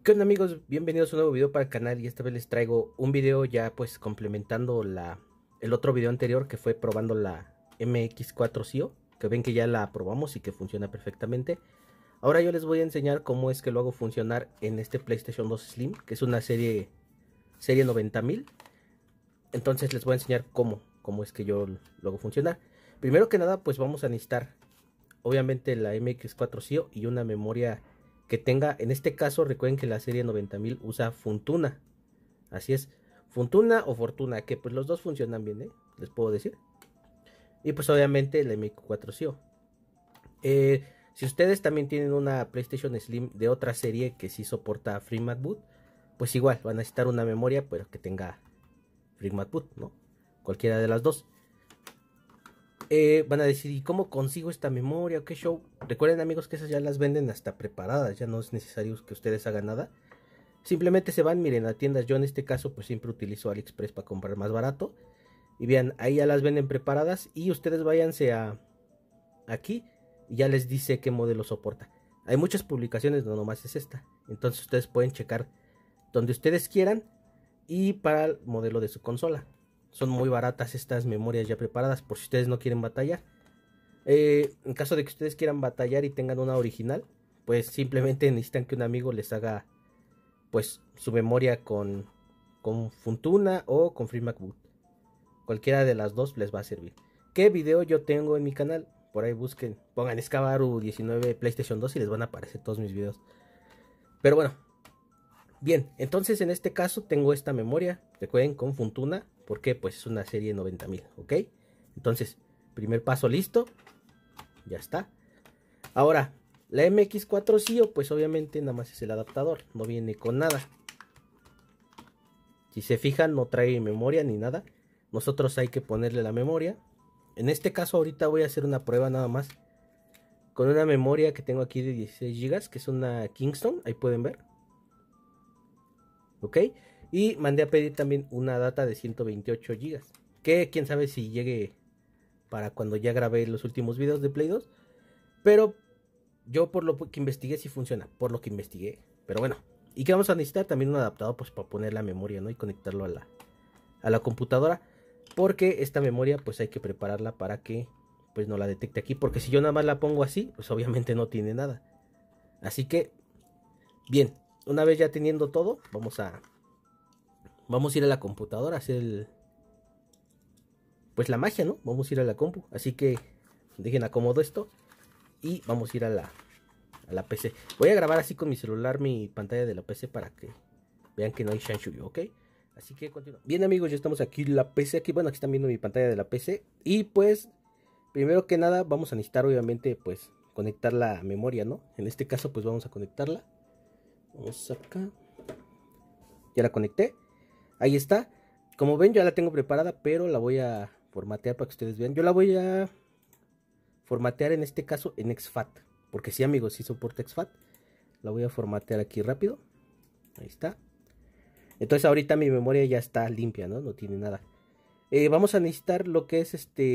¿Qué onda, amigos? Bienvenidos a un nuevo video para el canal y esta vez les traigo un video ya pues complementando el otro video anterior que fue probando la MX4 CIO, que ven que ya la probamos y que funciona perfectamente. Ahora yo les voy a enseñar cómo es que lo hago funcionar en este PlayStation 2 Slim, que es una serie 90000. Entonces les voy a enseñar cómo es que yo lo hago funcionar. Primero que nada pues vamos a necesitar obviamente la MX4 CIO y una memoria que tenga, en este caso recuerden que la serie 90000 usa Funtuna, así es, Funtuna o Fortuna, que pues los dos funcionan bien, les puedo decir. Y pues obviamente la MX4 CIO. Si ustedes también tienen una PlayStation Slim de otra serie que sí soporta FreeMatBoot, pues igual van a necesitar una memoria pero que tenga FreeMatBoot, ¿no? Cualquiera de las dos. Van a decir, ¿y cómo consigo esta memoria? ¿Qué show? Recuerden, amigos, que esas ya las venden hasta preparadas, ya no es necesario que ustedes hagan nada. Simplemente se van, miren, a tiendas. Yo en este caso pues siempre utilizo AliExpress para comprar más barato. Y vean, ahí ya las venden preparadas y ustedes váyanse aquí y ya les dice qué modelo soporta. Hay muchas publicaciones, no nomás es esta. Entonces ustedes pueden checar donde ustedes quieran y para el modelo de su consola. Son muy baratas estas memorias ya preparadas por si ustedes no quieren batallar. En caso de que ustedes quieran batallar y tengan una original, pues simplemente necesitan que un amigo les haga pues su memoria con Funtuna o con FreeMatBoot. Cualquiera de las dos les va a servir. ¿Qué video yo tengo en mi canal? Por ahí busquen, pongan Escabaru19 PlayStation 2 y les van a aparecer todos mis videos. Pero bueno, bien, entonces en este caso tengo esta memoria, recuerden, con Funtuna, porque pues es una serie 90000, ¿ok? Entonces, primer paso listo, ya está. Ahora, la MX4 CIO, pues obviamente nada más es el adaptador, no viene con nada. Si se fijan, no trae memoria ni nada. Nosotros hay que ponerle la memoria. En este caso ahorita voy a hacer una prueba nada más con una memoria que tengo aquí de 16 GB, que es una Kingston, ahí pueden ver. ¿Ok? Y mandé a pedir también una data de 128 GB, que quién sabe si llegue para cuando ya grabé los últimos videos de Play 2. Pero yo por lo que investigué sí funciona, por lo que investigué. Pero bueno, y que vamos a necesitar también un adaptador pues para poner la memoria, ¿no? Y conectarlo a la computadora, porque esta memoria pues hay que prepararla para que pues no la detecte aquí, porque si yo nada más la pongo así, pues obviamente no tiene nada. Así que bien, una vez ya teniendo todo, vamos a ir a la computadora a hacer pues la magia, ¿no? Vamos a ir a la compu, así que dejen acomodo esto y vamos a ir a la PC. Voy a grabar así con mi celular mi pantalla de la PC para que vean que no hay Shanshuyo, ¿ok? Así que continúo. Bien, amigos, ya estamos aquí en la PC. Bueno, aquí están viendo mi pantalla de la PC. Y pues, primero que nada, vamos a necesitar obviamente pues conectar la memoria, ¿no? En este caso pues vamos a conectarla. Vamos acá. Ya la conecté. Ahí está. Como ven, ya la tengo preparada, pero la voy a formatear para que ustedes vean. Yo la voy a formatear en este caso en exFAT, porque sí, amigos, sí soporta exFAT. La voy a formatear aquí rápido. Ahí está. Entonces ahorita mi memoria ya está limpia, ¿no? No tiene nada. Vamos a necesitar lo que es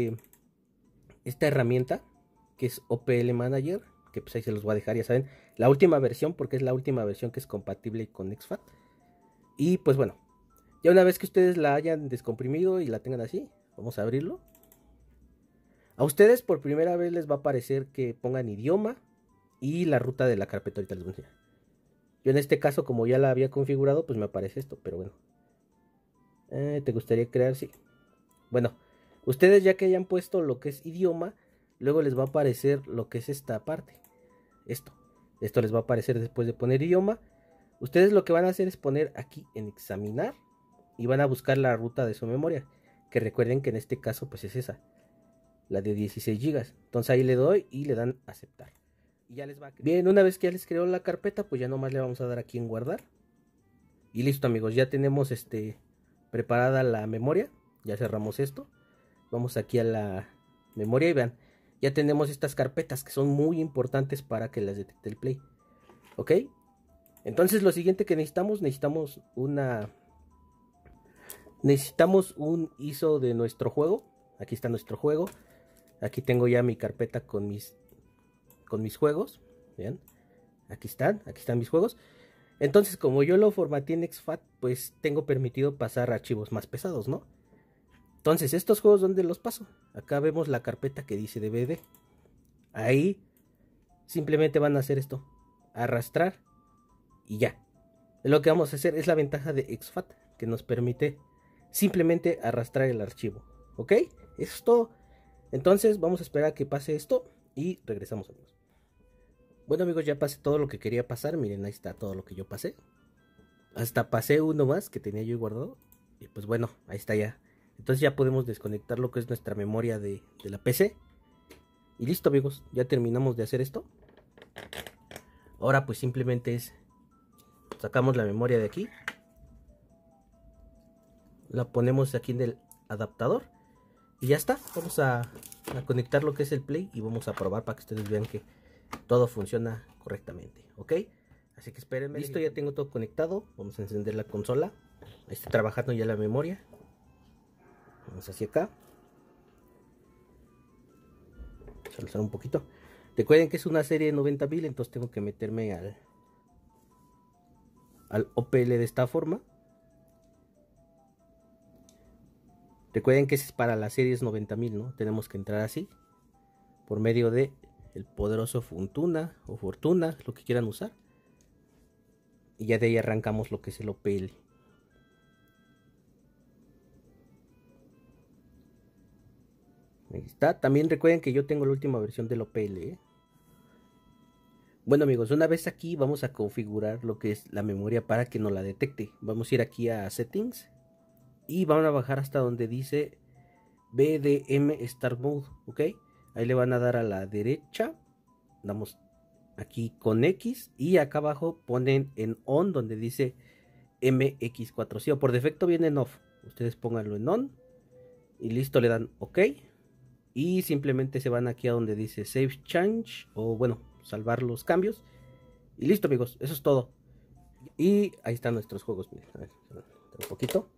esta herramienta, que es OPL Manager, que pues ahí se los voy a dejar, ya saben. La última versión, porque es la última versión que es compatible con exFAT. Y pues bueno, ya una vez que ustedes la hayan descomprimido y la tengan así, vamos a abrirlo. A ustedes por primera vez les va a aparecer que pongan idioma y la ruta de la carpeta. Ahorita les voy a enseñar. Yo en este caso, como ya la había configurado, pues me aparece esto, pero bueno. ¿Te gustaría crear? Sí. Bueno, ustedes ya que hayan puesto lo que es idioma, luego les va a aparecer lo que es esta parte. Esto les va a aparecer después de poner idioma. Ustedes lo que van a hacer es poner aquí en examinar y van a buscar la ruta de su memoria, que recuerden que en este caso pues es esa, la de 16 GB. Entonces ahí le doy y le dan aceptar. Y ya les va a crear. Bien, una vez que ya les creó la carpeta, pues ya nomás le vamos a dar aquí en guardar. Y listo, amigos, ya tenemos preparada la memoria. Ya cerramos esto. Vamos aquí a la memoria y vean, ya tenemos estas carpetas que son muy importantes para que las detecte el Play. ¿Ok? Entonces lo siguiente que necesitamos un ISO de nuestro juego. Aquí está nuestro juego. Aquí tengo ya mi carpeta con mis juegos. Vean, aquí están mis juegos. Entonces, como yo lo formateé en exFAT, pues tengo permitido pasar archivos más pesados, ¿no? Entonces, estos juegos, ¿dónde los paso? Acá vemos la carpeta que dice DVD. Ahí simplemente van a hacer esto, arrastrar y ya. Lo que vamos a hacer es la ventaja de exFAT, que nos permite simplemente arrastrar el archivo, ¿ok? Eso es todo. Entonces vamos a esperar a que pase esto y regresamos, amigos. Bueno, amigos, ya pasé todo lo que quería pasar. Miren, ahí está todo lo que yo pasé. Hasta pasé uno más que tenía yo guardado. Y pues bueno, ahí está ya. Entonces ya podemos desconectar lo que es nuestra memoria de la PC. Y listo, amigos, ya terminamos de hacer esto. Ahora pues simplemente es... sacamos la memoria de aquí. La ponemos aquí en el adaptador. Y ya está. Vamos a conectar lo que es el Play. Y vamos a probar para que ustedes vean que todo funciona correctamente. ¿Ok? Así que espérenme. Listo, ya tengo todo conectado. Vamos a encender la consola. Ahí está trabajando ya la memoria. Vamos hacia acá. Vamos a alzar un poquito. Recuerden que es una serie de 90.000. Entonces tengo que meterme al OPL de esta forma. Recuerden que es para las series 90.000, ¿no? Tenemos que entrar así. Por medio de el poderoso Fortuna o Fortuna, lo que quieran usar. Y ya de ahí arrancamos lo que es el OPL. Ahí está. También recuerden que yo tengo la última versión del OPL, ¿eh? Bueno, amigos, una vez aquí vamos a configurar lo que es la memoria para que no la detecte. Vamos a ir aquí a Settings. Y vamos a bajar hasta donde dice BDM Start Mode, ¿ok? Ahí le van a dar a la derecha. Damos aquí con X. Y acá abajo ponen en On donde dice MX4. Sí, o por defecto viene en Off. Ustedes pónganlo en On. Y listo, le dan OK. Y simplemente se van aquí a donde dice Save Change. O bueno, salvar los cambios. Y listo, amigos, eso es todo. Y ahí están nuestros juegos. Miren, a ver, un poquito.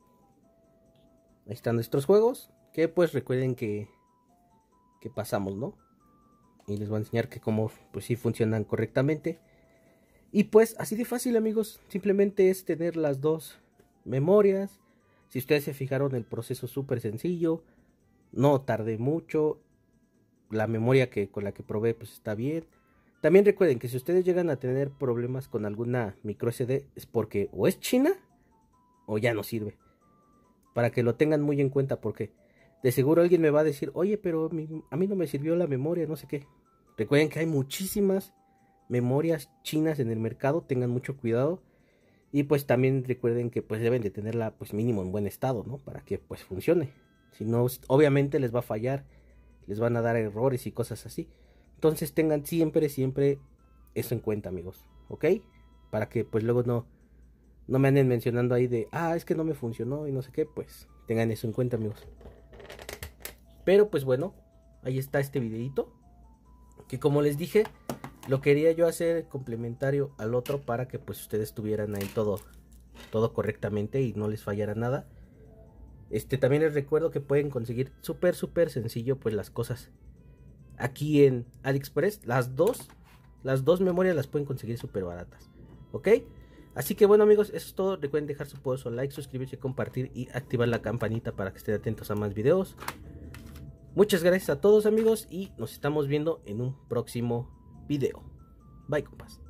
Ahí están nuestros juegos, que pues recuerden que pasamos, ¿no? Y les voy a enseñar que cómo pues sí funcionan correctamente. Y pues así de fácil, amigos, simplemente es tener las dos memorias. Si ustedes se fijaron, el proceso es súper sencillo, no tardé mucho. La memoria con la que probé pues está bien. También recuerden que si ustedes llegan a tener problemas con alguna micro SD, es porque o es china o ya no sirve. Para que lo tengan muy en cuenta, porque de seguro alguien me va a decir, oye, pero a mí no me sirvió la memoria, no sé qué. Recuerden que hay muchísimas memorias chinas en el mercado, tengan mucho cuidado. Y pues también recuerden que pues deben de tenerla pues mínimo en buen estado, ¿no? Para que pues funcione. Si no, obviamente les va a fallar, les van a dar errores y cosas así. Entonces tengan siempre eso en cuenta, amigos, ¿ok? Para que pues luego no me anden mencionando ahí de, es que no me funcionó y no sé qué, pues tengan eso en cuenta, amigos. Pero pues bueno, ahí está este videito, que como les dije, lo quería yo hacer complementario al otro para que pues ustedes tuvieran ahí todo correctamente y no les fallara nada. También les recuerdo que pueden conseguir súper sencillo pues las cosas aquí en AliExpress. Las dos memorias las pueden conseguir súper baratas, ¿ok? Así que bueno, amigos, eso es todo. Recuerden dejar su poderoso like, suscribirse, compartir y activar la campanita para que estén atentos a más videos. Muchas gracias a todos, amigos, y nos estamos viendo en un próximo video. Bye, compas.